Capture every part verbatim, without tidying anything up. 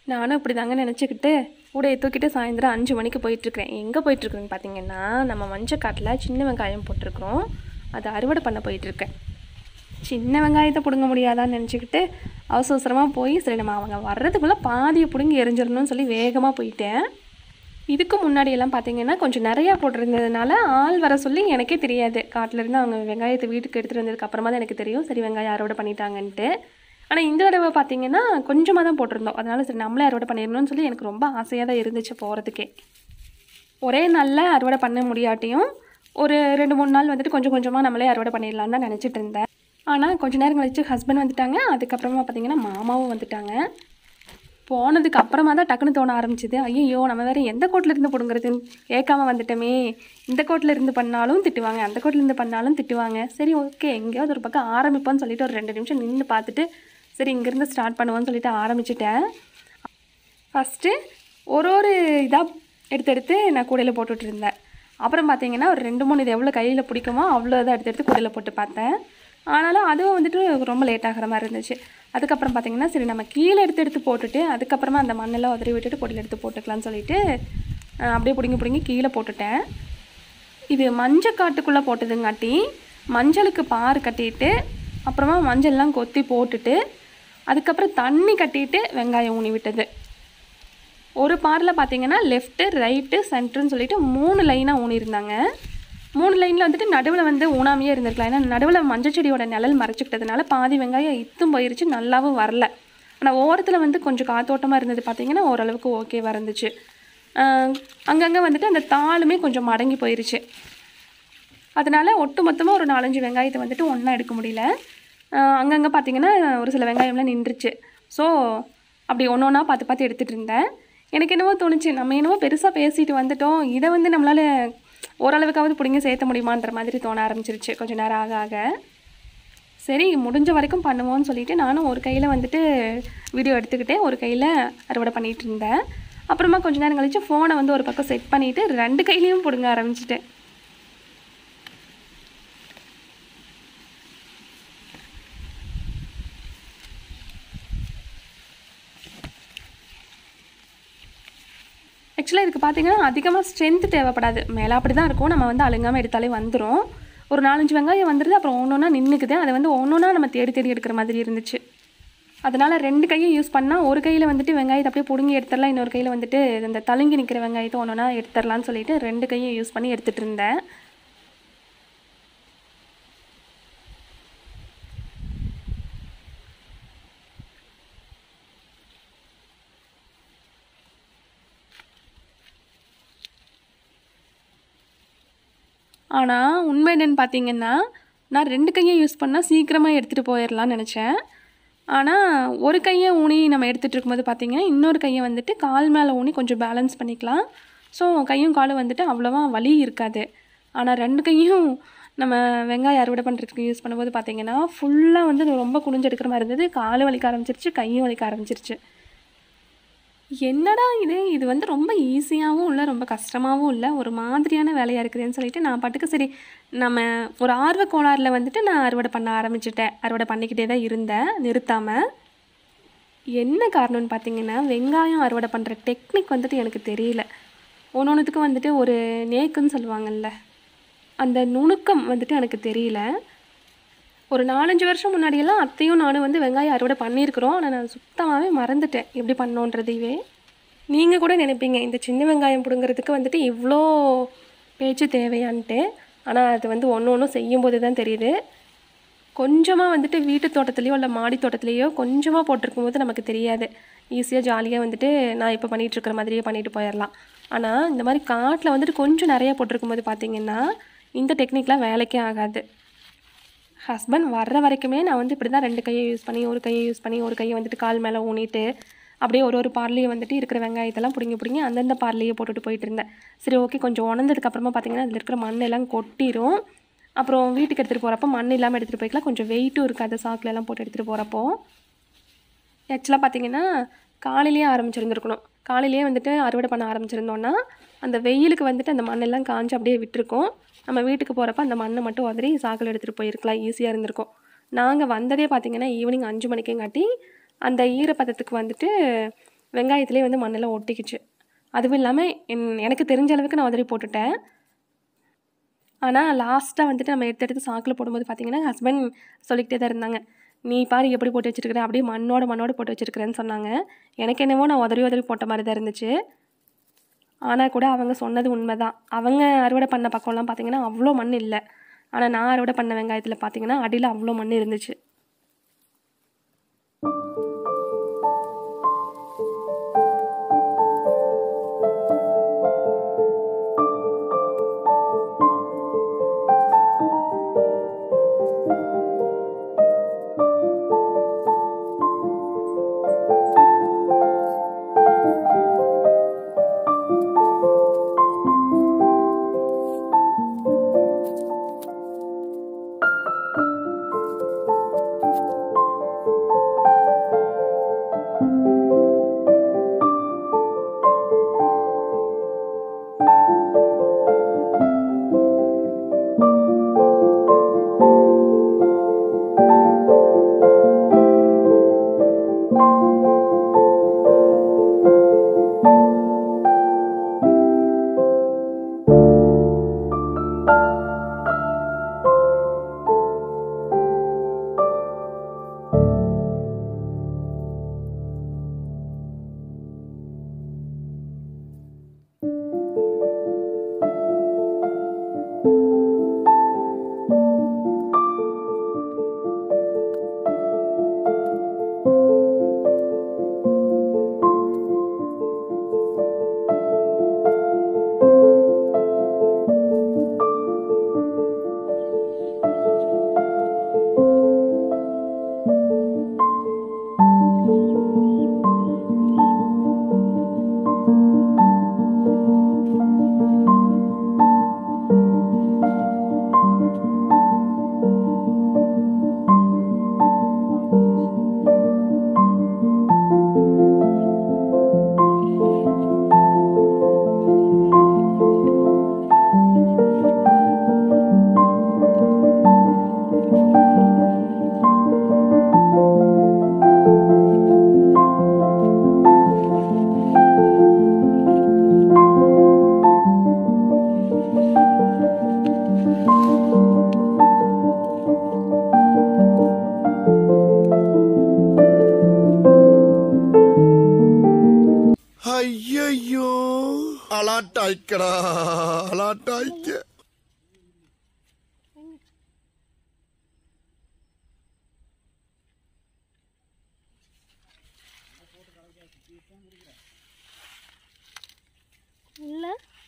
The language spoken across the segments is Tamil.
நானும் இப்படி தாங்க நினச்சிக்கிட்டு கூடையை தூக்கிட்டு சாயந்தரம் அஞ்சு மணிக்கு போயிட்டுருக்கிறேன். எங்கே போயிட்டுருக்குறேன்னு பார்த்தீங்கன்னா, நம்ம மஞ்சக்காட்டில் சின்ன வெங்காயம் போட்டிருக்கிறோம். அதை அறுவடை பண்ண போயிட்டுருக்கேன். சின்ன வெங்காயத்தை பிடுங்க முடியாதான்னு நினச்சிக்கிட்டு அவசர அவசரமாக போய் சரி நம்ம அவங்க வர்றதுக்குள்ளே பாதியை பிடுங்கி எரிஞ்சிடணும்னு சொல்லி வேகமாக போயிட்டேன். இதுக்கு முன்னாடியெல்லாம் பார்த்தீங்கன்னா கொஞ்சம் நிறையா போட்டிருந்ததுனால ஆள் வர சொல்லி எனக்கே தெரியாது. காட்டிலேருந்து அவங்க வெங்காயத்தை வீட்டுக்கு எடுத்துகிட்டு வந்ததுக்கு அப்புறமா தான் எனக்கு தெரியும் சரி வெங்காயம் அறுவடை பண்ணிட்டாங்கன்ட்டு. ஆனால் இந்த தடவை பார்த்தீங்கன்னா கொஞ்சமாக தான் போட்டிருந்தோம். அதனால சரி நம்மளே அறுவடை பண்ணிடணும்னு சொல்லி எனக்கு ரொம்ப ஆசையாக தான் இருந்துச்சு போகிறதுக்கே. ஒரே நாளில் அறுவடை பண்ண முடியாட்டியும் ஒரு ரெண்டு மூணு நாள் வந்துட்டு கொஞ்சம் கொஞ்சமாக நம்மளே அறுவடை பண்ணிடலான்னு தான் நினச்சிட்டு இருந்தேன். ஆனால் கொஞ்சம் நேரம் கழிச்சு ஹஸ்பண்ட் வந்துட்டாங்க. அதுக்கப்புறமா பார்த்தீங்கன்னா மாமாவும் வந்துட்டாங்க. போனதுக்கு அப்புறமா தான் டக்குன்னு தோண ஆரம்பிச்சிது, ஐயோ நம்ம வேறு எந்த கோட்டில் இருந்து பிடுங்குறதுன்னு கேட்காம வந்துட்டோமே. இந்த கோட்டில் இருந்து பண்ணாலும் திட்டுவாங்க, அந்த கோட்டில் இருந்து பண்ணாலும் திட்டுவாங்க. சரி ஓகே எங்கேயாவது ஒரு பக்கம் ஆரம்பிப்போன்னு சொல்லிட்டு ஒரு ரெண்டு நிமிஷம் நின்று பார்த்துட்டு சரி இங்கேருந்து ஸ்டார்ட் பண்ணுவோன்னு சொல்லிட்டு ஆரம்பிச்சிட்டேன். ஃபஸ்ட்டு ஒரு ஒரு இதாக எடுத்து எடுத்து நான் கூடையில் போட்டுட்டு இருந்தேன். அப்புறம் பார்த்தீங்கன்னா ஒரு ரெண்டு மூணு இது எவ்வளோ கையில் பிடிக்குமோ அவ்வளோ இதை எடுத்து எடுத்து கூடையில் போட்டு பார்த்தேன். ஆனாலும் அதுவும் வந்துட்டு ரொம்ப லேட் ஆகிற மாதிரி இருந்துச்சு. அதுக்கப்புறம் பார்த்திங்கன்னா சரி நம்ம கீழே எடுத்து எடுத்து போட்டுட்டு அதுக்கப்புறமா அந்த மண்ணெல்லாம் உதறி விட்டுட்டு பொடியில் எடுத்து போட்டுக்கலான்னு சொல்லிட்டு அப்படியே பிடிங்கி பிடிங்கி கீழே போட்டுட்டேன். இது மஞ்சள் காட்டுக்குள்ளே போட்டதுங்காட்டி மஞ்சளுக்கு பார் கட்டிட்டு அப்புறமா மஞ்சள்லாம் கொத்தி போட்டுட்டு அதுக்கப்புறம் தண்ணி கட்டிட்டு வெங்காயம் ஊனி விட்டது. ஒரு பாரில் பார்த்திங்கன்னா லெஃப்ட்டு ரைட்டு சென்டர்னு சொல்லிட்டு மூணு லைனாக ஊனியிருந்தாங்க. மூணு லைனில் வந்துட்டு நடுவில் வந்து ஊனாமையே இருந்திருக்கலாம். ஏன்னா நடுவில் மஞ்சள் செடியோட நிழல் மறைச்சிக்கிட்டதுனால பாதி வெங்காயம் இத்தும் போயிருச்சு, நல்லாவும் வரல. ஆனால் ஓரத்தில் வந்து கொஞ்சம் காத்தோட்டமாக இருந்தது பார்த்திங்கன்னா ஓரளவுக்கு ஓகேவாக இருந்துச்சு. அங்கங்கே வந்துட்டு அந்த தாளுமே கொஞ்சம் மடங்கி போயிருச்சு. அதனால் ஒட்டு மொத்தமாக ஒரு நாலஞ்சு வெங்காயத்தை வந்துட்டு ஒன்றா எடுக்க முடியல. அங்கங்கே பார்த்திங்கன்னா ஒரு சில வெங்காயம்லாம் நின்றுச்சு. ஸோ அப்படி ஒன்று ஒன்றா பார்த்து பார்த்து எடுத்துகிட்டு இருந்தேன். எனக்கு என்னவோ தோணுச்சு, நம்ம என்னவோ பெருசாக பேசிட்டு வந்துட்டோம், இதை வந்து நம்மளால் ஓரளவுக்காவது பிடிங்க சேர்த்த முடியுமான்ற மாதிரி தோண ஆரம்பிச்சிருச்சு கொஞ்சம் நேரம் ஆக ஆக. சரி முடிஞ்ச வரைக்கும் பண்ணுவோன்னு சொல்லிவிட்டு நானும் ஒரு கையில் வந்துட்டு வீடியோ எடுத்துக்கிட்டே ஒரு கையில் அறுவடை பண்ணிகிட்டு இருந்தேன். அப்புறமா கொஞ்சம் நேரம் கழித்து ஃபோனை வந்து ஒரு பக்கம் செட் பண்ணிவிட்டு ரெண்டு கையிலையும் பிடுங்க ஆரம்பிச்சிட்டேன். ஆக்சுவலாக இதுக்கு பார்த்திங்கன்னா அதிகமாக ஸ்ட்ரென்த்து தேவைப்படாது. மேலே அப்படி தான் இருக்கும், நம்ம வந்து அழுங்காமல் எடுத்தாலே வந்துடும். ஒரு நாலஞ்சு வெங்காயம் வந்துடுது, அப்புறம் ஒன்று ஒன்றா நின்றுக்குது. அதை வந்து ஒன்று ஒன்றா நம்ம தேடி தேடி எடுக்கிற மாதிரி இருந்துச்சு. அதனால் ரெண்டு கையும் யூஸ் பண்ணால் ஒரு கையில் வந்துட்டு வெங்காயத்தை அப்படியே பிடுங்கி எடுத்துடலாம், இன்னொரு கையில் வந்துட்டு இந்த தழுங்கி நிற்கிற வெங்காயத்தை ஒன்று ஒன்றா எடுத்துடலான்னு சொல்லிட்டு ரெண்டு கையும் யூஸ் பண்ணி எடுத்துகிட்டு இருந்தேன். ஆனால் உண்மை என்னென்னு பார்த்தீங்கன்னா நான் ரெண்டு கையை யூஸ் பண்ணால் சீக்கிரமாக எடுத்துகிட்டு போயிடலான்னு நினச்சேன். ஆனால் ஒரு கையை ஊனி நம்ம எடுத்துகிட்டு இருக்கும்போது பார்த்திங்கன்னா இன்னொரு கையை வந்துட்டு கால் மேலே ஊனி கொஞ்சம் பேலன்ஸ் பண்ணிக்கலாம். ஸோ கையும் காலும் வந்துட்டு அவ்வளோவா வலி இருக்காது. ஆனால் ரெண்டு கையும் நம்ம வெங்காயம் அறுவடை பண்ணுறதுக்கு யூஸ் பண்ணும்போது பார்த்திங்கன்னா ஃபுல்லாக வந்து ரொம்ப குனிஞ்சு எடுக்கிற மாதிரி இருந்தது. காலும் வலிக்க ஆரம்பிச்சிருச்சு, கையும் வலிக்க ஆரம்பிச்சிருச்சு. என்னடா இது இது வந்து ரொம்ப ஈஸியாகவும் இல்லை, ரொம்ப கஷ்டமாகவும் இல்லை, ஒரு மாதிரியான வேலையாக இருக்குதுன்னு சொல்லிட்டு நான் பாட்டுக்கு சரி நம்ம ஒரு ஆர்வ கோளாறில் வந்துட்டு நான் அறுவடை பண்ண ஆரம்பிச்சிட்டேன். அறுவடை பண்ணிக்கிட்டே தான் இருந்தேன் நிறுத்தாமல். என்ன காரணம்னு பார்த்தீங்கன்னா வெங்காயம் அறுவடை பண்ணுற டெக்னிக் வந்துட்டு எனக்கு தெரியல. ஒன்று ஒன்றுத்துக்கும் வந்துட்டு ஒரு நேக்குன்னு சொல்லுவாங்கள்ல, அந்த நுணுக்கம் வந்துட்டு எனக்கு தெரியல. ஒரு நாலஞ்சு வருஷம் முன்னாடியெல்லாம் அத்தையும் நானும் வந்து வெங்காயம் அறுவடை பண்ணியிருக்கிறோம். ஆனால் நான் சுத்தமாகவே மறந்துட்டேன் எப்படி பண்ணோன்றதையே. நீங்கள் கூட நினைப்பீங்க இந்த சின்ன வெங்காயம் பிடுங்கிறதுக்கு வந்துட்டு இவ்வளோ பேச்சு தேவையான்ட்டு. ஆனால் அது வந்து ஒன்று ஒன்றும் செய்யும்போது தான் தெரியுது. கொஞ்சமாக வந்துட்டு வீட்டு தோட்டத்துலேயோ இல்லை மாடி தோட்டத்துலேயோ கொஞ்சமாக போட்டிருக்கும் போது நமக்கு தெரியாது. ஈஸியாக ஜாலியாக வந்துட்டு நான் இப்போ பண்ணிகிட்ருக்கிற மாதிரியே பண்ணிட்டு போயிடலாம். ஆனால் இந்த மாதிரி காட்டில் வந்துட்டு கொஞ்சம் நிறையா போட்டிருக்கும் போது பார்த்திங்கன்னா இந்த டெக்னிக்லாம் வேலைக்கே ஆகாது. ஹஸ்பண்ட் வர்ற வரைக்குமே நான் வந்து இப்படி தான் ரெண்டு கையை யூஸ் பண்ணி ஒரு கையை யூஸ் பண்ணி ஒரு கையை வந்துட்டு கால் மேலே ஊனிட்டு அப்படியே ஒரு ஒரு பார்லேயே வந்துட்டு இருக்கிற வெங்காயத்தெல்லாம் பிடிங்கி பிடிங்கி அந்தந்த பார்லேயே போட்டுட்டு போயிட்டு இருந்தேன். சரி ஓகே கொஞ்சம் உணர்ந்ததுக்கப்புறமா பார்த்திங்கன்னா அதில் இருக்கிற மண்ணெல்லாம் கொட்டிடும். அப்புறம் வீட்டுக்கு எடுத்துகிட்டு போகிறப்போ மண் இல்லாமல் எடுத்துகிட்டு போய்க்கலாம், கொஞ்சம் வெயிட்டும் இருக்காது சாக்கிலெல்லாம் போட்டு எடுத்துகிட்டு போகிறப்போ. ஆக்சுவலாக பார்த்திங்கன்னா காலையிலேயே ஆரம்பிச்சிருந்துருக்கணும். காலையிலேயே வந்துட்டு அறுவடை பண்ண ஆரம்பிச்சிருந்தோன்னா அந்த வெயிலுக்கு வந்துட்டு அந்த மண்ணெல்லாம் காஞ்சி அப்படியே விட்டுருக்கோம். நம்ம வீட்டுக்கு போகிறப்ப அந்த மண்ணை மட்டும் உதறி சாக்கில் எடுத்துகிட்டு போயிருக்கலாம், ஈஸியாக இருந்திருக்கும். நாங்கள் வந்ததே பார்த்திங்கன்னா ஈவினிங் அஞ்சு மணிக்கேங்காட்டி அந்த ஈரப்பதத்துக்கு வந்துட்டு வெங்காயத்துலேயே வந்து மண்ணெல்லாம் ஒட்டிக்கிச்சு. அதுவும் இல்லாமல் என் எனக்கு தெரிஞ்ச அளவுக்கு நான் உதறி போட்டுட்டேன். ஆனால் லாஸ்ட்டாக வந்துட்டு நம்ம எடுத்து எடுத்து சாக்கில் போடும்போது பார்த்திங்கன்னா ஹஸ்பண்ட் சொல்லிக்கிட்டே தான் இருந்தாங்க, நீ பாரு எப்படி போட்டு வச்சுருக்கிற, அப்படியே மண்ணோட மண்ணோடு போட்டு வச்சுருக்கிறேன்னு சொன்னாங்க. எனக்கு என்னவோ நான் உதறி உதறி போட்ட மாதிரி தான் இருந்துச்சு. ஆனால் கூட அவங்க சொன்னது உண்மை தான். அவங்க அறுவடை பண்ண பக்கம்லாம் பார்த்திங்கன்னா அவ்வளோ மண் இல்லை. ஆனால் நான் அறுவடை பண்ண வெங்காயத்தில் பார்த்திங்கன்னா அடியில் அவ்வளோ மண் இருந்துச்சு. ஐயோ அலாட்டாய்க்கடா அலாட்டாய்க்க. இல்ல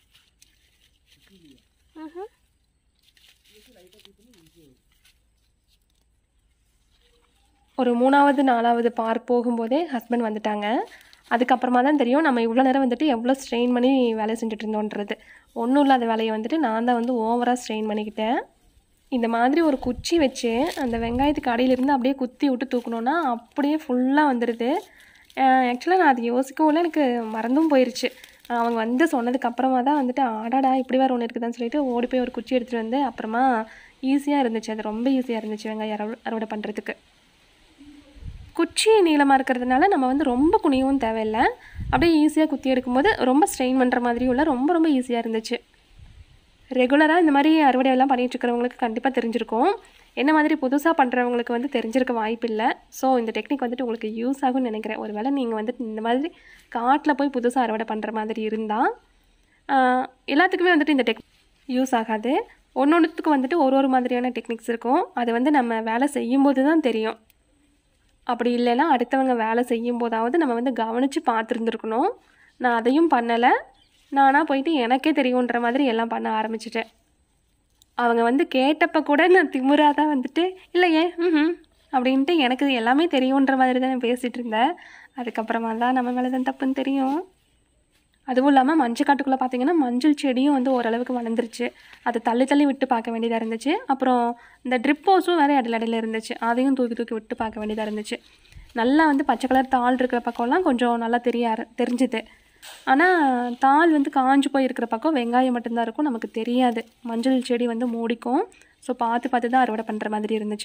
ஒரு மூணாவது நாலாவது பார்க் போகும்போதே ஹஸ்பண்ட் வந்துட்டாங்க. அதுக்கப்புறமா தான் தெரியும் நம்ம இவ்வளோ நேரம் வந்துட்டு எவ்வளோ ஸ்ட்ரெயின் பண்ணி வேலை செஞ்சுட்டு இருந்தோன்றது. ஒன்றும் இல்லாத வேலையை வந்துட்டு நான் தான் வந்து ஓவராக ஸ்ட்ரெயின் பண்ணிக்கிட்டேன். இந்த மாதிரி ஒரு குச்சி வச்சு அந்த வெங்காயத்துக்கு அடியிலிருந்து அப்படியே குத்தி விட்டு தூக்கணுன்னா அப்படியே ஃபுல்லாக வந்துடுது. ஆக்சுவலாக நான் அது யோசிக்கவும் இல்லை, எனக்கு மறந்தும் போயிடுச்சு. அவங்க வந்து சொன்னதுக்கப்புறமா தான் வந்துட்டு ஆடாடா இப்படி வேறு ஒன்று இருக்குதான்னு சொல்லிட்டு ஓடி போய் ஒரு குச்சி எடுத்துகிட்டு வந்து அப்புறமா ஈஸியாக இருந்துச்சு. அது ரொம்ப ஈஸியாக இருந்துச்சு வெங்காயம் அறுவடை அறுவடை பண்ணுறதுக்கு. குச்சி நீளமாக இருக்கிறதுனால நம்ம வந்து ரொம்ப குனியவும் தேவையில்லை. அப்படியே ஈஸியாக குத்தி எடுக்கும்போது ரொம்ப ஸ்ட்ரெயின் பண்ணுற மாதிரியும் இல்லை, ரொம்ப ரொம்ப ஈஸியாக இருந்துச்சு. ரெகுலராக இந்த மாதிரி அறுவடையெல்லாம் பண்ணிகிட்ருக்கிறவங்களுக்கு கண்டிப்பாக தெரிஞ்சிருக்கும். என்ன மாதிரி புதுசாக பண்ணுறவங்களுக்கு வந்து தெரிஞ்சிருக்க வாய்ப்பு இல்லை. ஸோ இந்த டெக்னிக் வந்துட்டு உங்களுக்கு யூஸ் ஆகும்னு நினைக்கிறேன். ஒரு வேளை நீங்கள் வந்துட்டு இந்த மாதிரி காட்டில் போய் புதுசாக அறுவடை பண்ணுற மாதிரி இருந்தால் எல்லாத்துக்குமே வந்துட்டு இந்த டெக் யூஸ் ஆகாது. ஒன்று ஒன்றுத்துக்கு வந்துட்டு ஒரு ஒரு மாதிரியான டெக்னிக்ஸ் இருக்கும். அது வந்து நம்ம வேலை செய்யும்போது தான் தெரியும். அப்படி இல்லைன்னா அடுத்தவங்க வேலை செய்யும் போதாவது நம்ம வந்து கவனித்து பார்த்துருந்துருக்கணும். நான் அதையும் பண்ணலை. நானாக போயிட்டு எனக்கே தெரியுன்ற மாதிரி எல்லாம் பண்ண ஆரம்பிச்சிட்டேன். அவங்க வந்து கேட்டப்போ கூட நான் திமுறாக தான் வந்துட்டு இல்லையே ம் அப்படின்ட்டு எனக்கு எல்லாமே தெரியுன்ற மாதிரி தான் நான் பேசிகிட்டு இருந்தேன். அதுக்கப்புறமா தான் நம்ம மேலே தான் தப்புன்னு தெரியும். அதுவும் இல்லாமல் மஞ்சள் காட்டுக்குள்ளே பார்த்திங்கன்னா மஞ்சள் செடியும் வந்து ஓரளவுக்கு வளர்ந்துருச்சு. அதை தள்ளி தள்ளி விட்டு பார்க்க வேண்டியதாக இருந்துச்சு. அப்புறம் இந்த ட்ரிப் ஹவுஸும் வேறு இடையில இடையில இருந்துச்சு. அதையும் தூக்கி தூக்கி விட்டு பார்க்க வேண்டியதாக இருந்துச்சு. நல்லா வந்து பச்சை கலர் தாள் இருக்கிற பக்கம்லாம் கொஞ்சம் நல்லா தெரிய தெரிஞ்சுது. ஆனால் தாள் வந்து காஞ்சு போய் இருக்கிற பக்கம் வெங்காயம் மட்டும்தான் இருக்கும், நமக்கு தெரியாது. மஞ்சள் செடி வந்து மூடிக்கும். ஸோ பார்த்து பார்த்து தான் அறுவடை பண்ணுற மாதிரி இருந்துச்சு.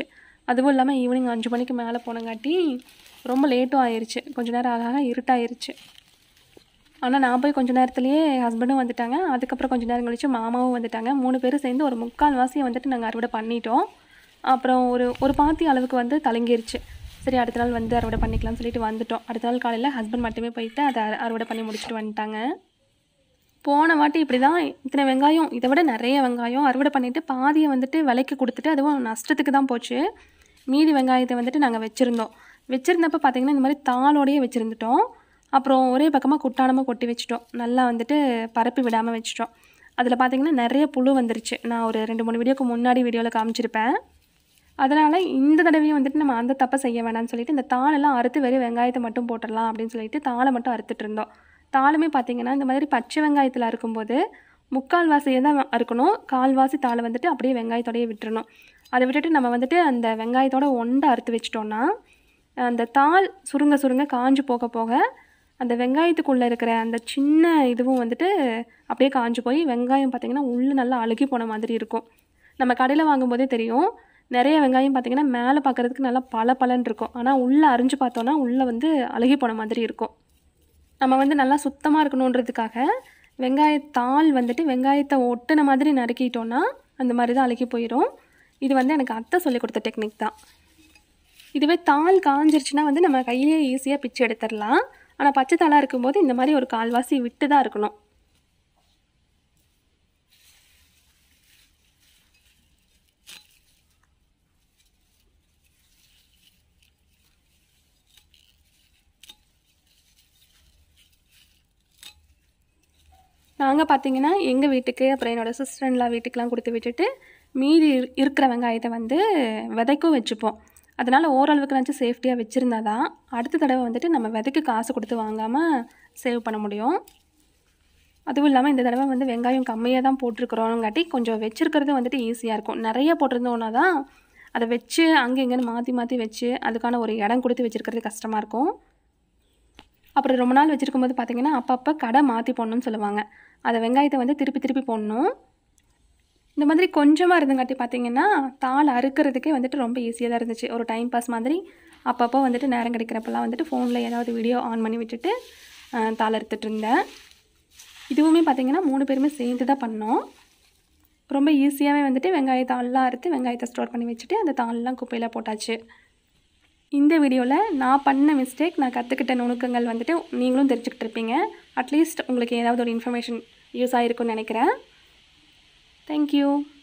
அதுவும் இல்லாமல் ஈவினிங் அஞ்சு மணிக்கு மேலே போனங்காட்டி ரொம்ப லேட்டும் ஆயிடுச்சு. கொஞ்சம் நேரம் ஆக ஆக இருட்டாயிருச்சு. ஆனால் நான் போய் கொஞ்சம் நேரத்துலேயே ஹஸ்பண்டும் வந்துட்டாங்க. அதுக்கப்புறம் கொஞ்சம் நேரம் கழிச்சு மாமாவும் வந்துட்டாங்க. மூணு பேரும் சேர்ந்து ஒரு முக்கால் வாசியை வந்துட்டு நாங்கள் அறுவடை பண்ணிட்டோம். அப்புறம் ஒரு ஒரு பாத்தி அளவுக்கு வந்து தலங்கிருச்சு. சரி அடுத்த நாள் வந்து அறுவடை பண்ணிக்கலாம்னு சொல்லிட்டு வந்துட்டோம். அடுத்த நாள் காலையில் ஹஸ்பண்ட் மட்டுமே போயிட்டு அதை அறுவடை பண்ணி முடிச்சுட்டு வந்துட்டாங்க. போன வாட்டி இப்படி தான் இத்தனை வெங்காயம், இதை விட நிறைய வெங்காயம் அறுவடை பண்ணிவிட்டு பாதியை வந்துட்டு விலைக்கு கொடுத்துட்டு அதுவும் நஷ்டத்துக்கு தான் போச்சு. மீதி வெங்காயத்தை வந்துட்டு நாங்கள் வச்சுருந்தோம். வச்சுருந்தப்போ பார்த்திங்கன்னா இந்த மாதிரி தாளோடையே வச்சுருந்துட்டோம். அப்புறம் ஒரே பக்கமாக குட்டானமாக கொட்டி வச்சுட்டோம். நல்லா வந்துட்டு பரப்பி விடாமல் வச்சுட்டோம். அதில் பார்த்திங்கன்னா நிறைய புழு வந்துருச்சு. நான் ஒரு ரெண்டு மூணு வீடியோக்கு முன்னாடி வீடியோவில் காமிச்சிருப்பேன். அதனால் இந்த தடவையும் வந்துட்டு நம்ம அந்த தப்பை செய்ய வேணாம்னு சொல்லிட்டு இந்த தாளெல்லாம் அறுத்து வெறும் வெங்காயத்தை மட்டும் போட்டுடலாம் அப்படின்னு சொல்லிட்டு தாளை மட்டும் அறுத்துட்டு இருந்தோம். தாளுமே பார்த்திங்கன்னா இந்த மாதிரி பச்சை வெங்காயத்தில் அறுக்கும்போது முக்கால் வாசியை தான் அறுக்கணும். கால்வாசி தாளை வந்துட்டு அப்படியே வெங்காயத்தோடையே விட்டுறணும். அதை விட்டுட்டு நம்ம வந்துட்டு அந்த வெங்காயத்தோட ஒண்டை அறுத்து வச்சிட்டோன்னா அந்த தாள் சுருங்க சுருங்க காஞ்சு போக போக அந்த வெங்காயத்துக்குள்ளே இருக்கிற அந்த சின்ன இதுவும் வந்துட்டு அப்படியே காஞ்சு போய் வெங்காயம் பார்த்திங்கன்னா உள்ளே நல்லா அழுகி போன மாதிரி இருக்கும். நம்ம கடையில் வாங்கும்போதே தெரியும். நிறைய வெங்காயம் பார்த்திங்கன்னா மேலே பார்க்குறதுக்கு நல்லா பல பலன்னு இருக்கும். ஆனால் உள்ளே அரிஞ்சு பார்த்தோன்னா உள்ளே வந்து அழுகி போன மாதிரி இருக்கும். நம்ம வந்து நல்லா சுத்தமாக இருக்கணுன்றதுக்காக வெங்காயத்தாள் வந்துட்டு வெங்காயத்தை ஒட்டுன மாதிரி நறுக்கிட்டோன்னா அந்த மாதிரி தான் அழுகி போயிடும். இது வந்து எனக்கு அத்தை சொல்லி கொடுத்த டெக்னிக் தான். இதுவே தாள் காஞ்சிருச்சுன்னா வந்து நம்ம கையிலேயே ஈஸியாக பிச்சு எடுத்துடலாம். ஆனால் பச்சை தாளாக இருக்கும்போது இந்த மாதிரி ஒரு கால்வாசி விட்டு தான் இருக்கணும். நாங்கள் பார்த்திங்கன்னா எங்கள் வீட்டுக்கு அப்புறம் என்னோடய சிஸ்டர்லாம் வீட்டுக்கெலாம் கொடுத்து விட்டுட்டு மீதி இருக்கிற வெங்காயத்தை வந்து விதைக்கும் வச்சுப்போம். அதனால் ஓரளவுக்கு நினச்சி சேஃப்டியாக வச்சுருந்தா தான் அடுத்த தடவை வந்துட்டு நம்ம விதைக்கு காசு கொடுத்து வாங்காமல் சேவ் பண்ண முடியும். அதுவும் இல்லாமல் இந்த தடவை வந்து வெங்காயம் கம்மியாக தான் போட்டிருக்கிறோங்காட்டி கொஞ்சம் வச்சுருக்கிறது வந்துட்டு ஈஸியாக இருக்கும். நிறைய போட்டிருந்தோன்னா தான் அதை வச்சு அங்கே இங்கேன்னு மாற்றி மாற்றி வச்சு அதுக்கான ஒரு இடம் கொடுத்து வச்சுருக்கிறது கஷ்டமாக இருக்கும். அப்புறம் ரொம்ப நாள் வச்சுருக்கும் போது பார்த்திங்கன்னா அப்பப்போ கடை மாற்றி போடணும்னு சொல்லுவாங்க. அதை வெங்காயத்தை வந்து திருப்பி திருப்பி போடணும். இந்த மாதிரி கொஞ்சமாக இருந்தங்காட்டி பார்த்திங்கன்னா தாள் அறுக்கிறதுக்கே வந்துட்டு ரொம்ப ஈஸியாக தான் இருந்துச்சு. ஒரு டைம் பாஸ் மாதிரி அப்பப்போ வந்துட்டு நேரம் கிடைக்கிறப்பெல்லாம் வந்துட்டு ஃபோனில் ஏதாவது வீடியோ ஆன் பண்ணி விட்டுட்டு தாள் அறுத்துட்டு இருந்தேன். இதுவுமே பார்த்திங்கன்னா மூணு பேருமே சேர்ந்து தான் பண்ணோம். ரொம்ப ஈஸியாகவே வந்துட்டு வெங்காயத்தாள்லாம் அறுத்து வெங்காயத்தை ஸ்டோர் பண்ணி வச்சுட்டு அந்த தாள்லாம் குப்பையில் போட்டாச்சு. இந்த வீடியோவில் நான் பண்ண மிஸ்டேக், நான் கற்றுக்கிட்ட நுணுக்கங்கள் வந்துட்டு நீங்களும் தெரிஞ்சுக்கிட்டு இருப்பீங்க. அட்லீஸ்ட் உங்களுக்கு ஏதாவது ஒரு இன்ஃபர்மேஷன் யூஸ் ஆகிருக்குன்னு நினைக்கிறேன். தேங்க்யூ.